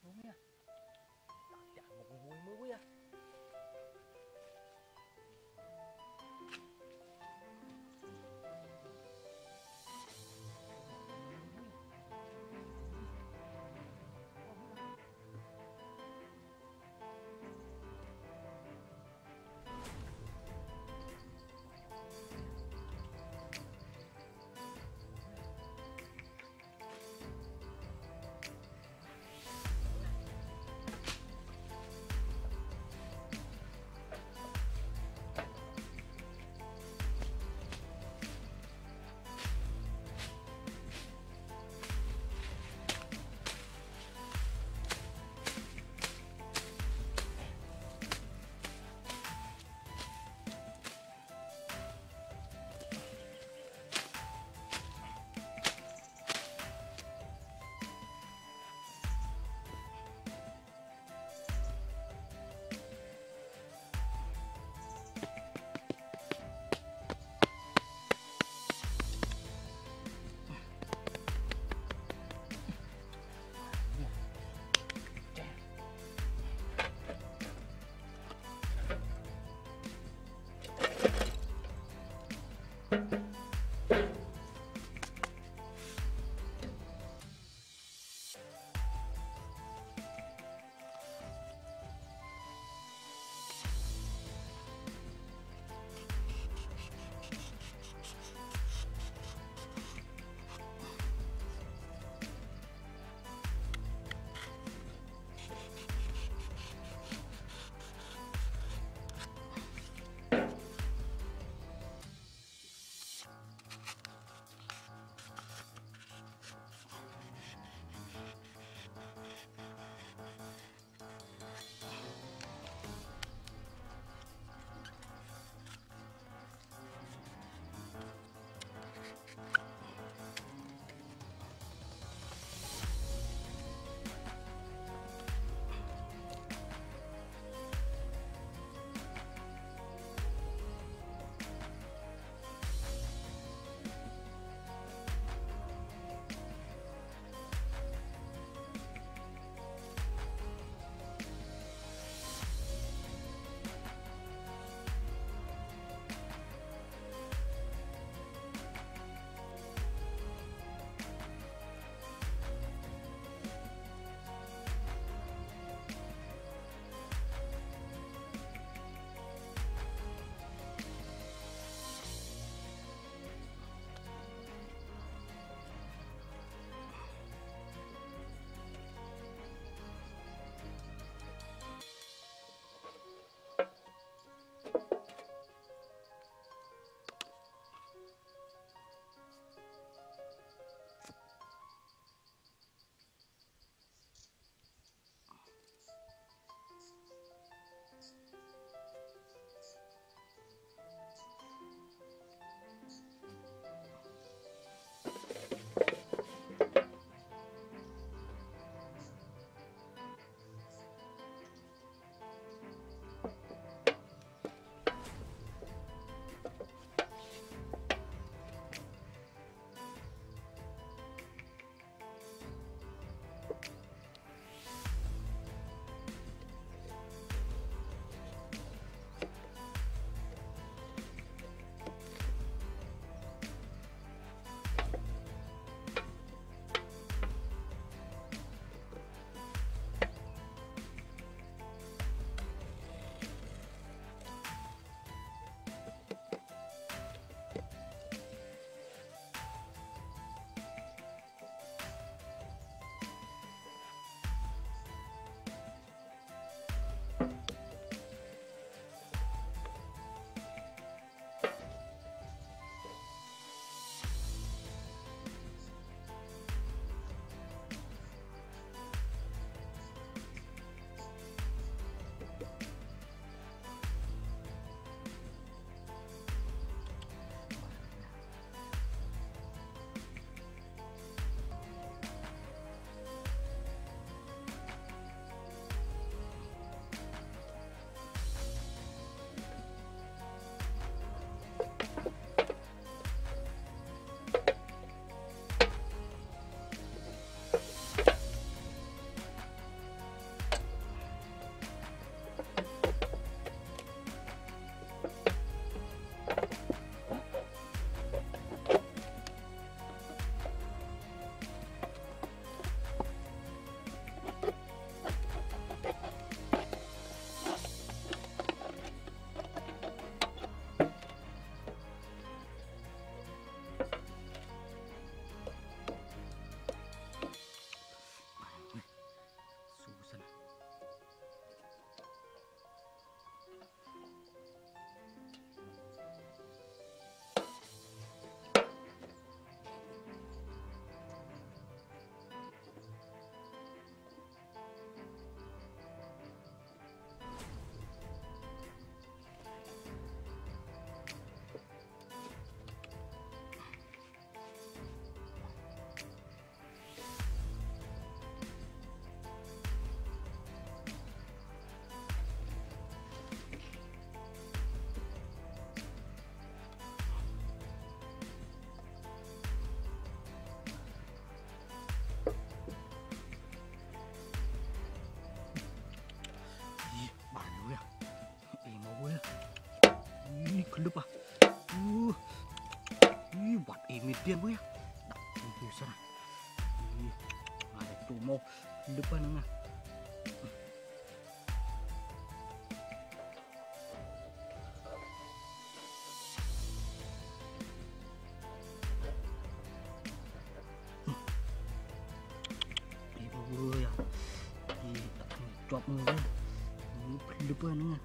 Đúng ya. Chọn một con vui mới á. klub à. Buat ini dia bu ya. Dak itu sana. Ada tu mau depan nengah. Ibu ya. Tak cop nengah. Depan nengah.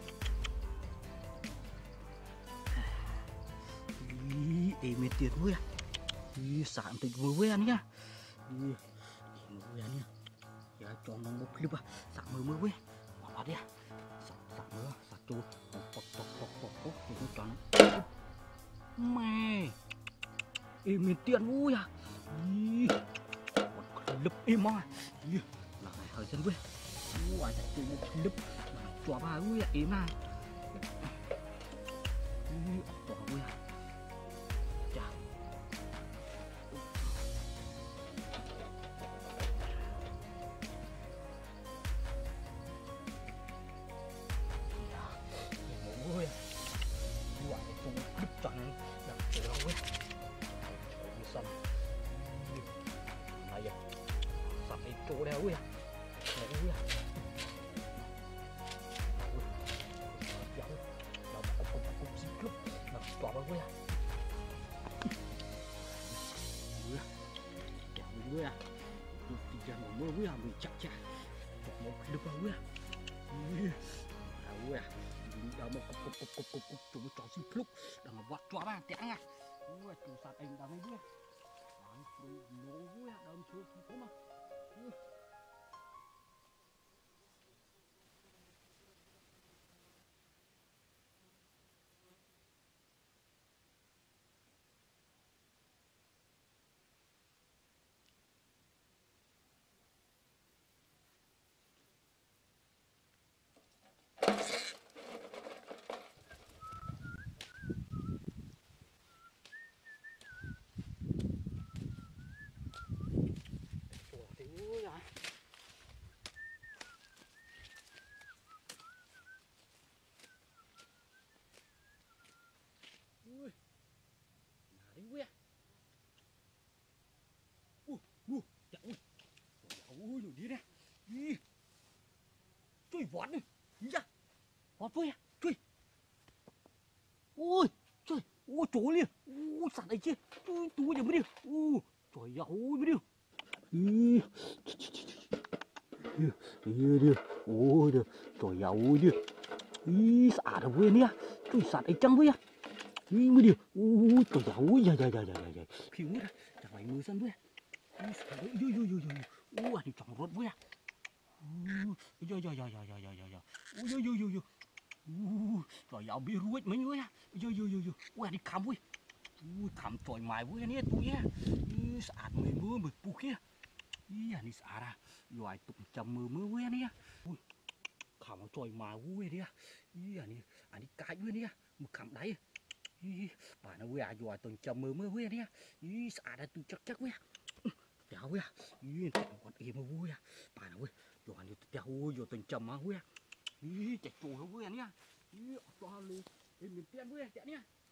Mệt tiệt vui à. Sẵn tịch vui ăn nhá. Vui ăn nhá. Giờ cho nó một clip à. Sẵn mưa vui. Bỏ bát đi à. Sẵn mưa. Sẵn chú. Bọc. Chúng cho nó. Mẹ. Mệt tiệt vui à. Clip im à. Là này hơi chân vui. Ai chạy chú một clip. Cho bà vui à. Im à. Bỏ vui à. Chỗ đeo ui à. Ui à. Cục xịt cướp. Nó tỏa vào ui à. Ui à. Chả mình ui à. Tôi chả một mưa ui à. Mình chắc chả. Chọc một được vào ui à. Ui à. Đào một cục. Chúng cho xịt lúc. Đào một vọt tỏa vào. Tẽ nha. Ui à. Chú sát anh đào ui à. Nó ui à. Đào chưa không mà. Ui, đi nè. Chui vọt đi. Dạ. Vọt vui à. Chui. Ui, trời. Ui, trốn liền. Ui, sẵn ấy chứ. Ui, túi giờ mới đi. Ui, trời ơi mới đi. Đi. Ui, trời ơi đi. Ý, xả được vui nè. Chui sẵn ấy trắng vui à. Ý, mới đi. Ui, trời ơi. Dạ. Khiu nữa. Chẳng phải mưa sân vui à. Ui, xả được. Ui, anh chọn rốt vui à. Ui, trời ơi, bị ruột mấy người à. Ui, đi khám vui. Ui, khám tròi mài vui nè tụi nhá. Sạt mưa mực bù kia. Anh đi xả ra. Rồi tụm chầm mưa vui nè. Ui, khám tròi mài vui nè. Anh đi cãi vui nè. Mực khám đáy. Bà nó vui à, rồi tụm chầm mưa vui nè. Xả ra tụi chắc vui à. Cháu ơi, chẳng còn im mà vui à. Bà nào ơi, rồi anh cháu ơi, rồi tình chầm mà vui à. Chạy trù nó vui à nhá. Cho lên, mình tiền vui à, chạy nhá.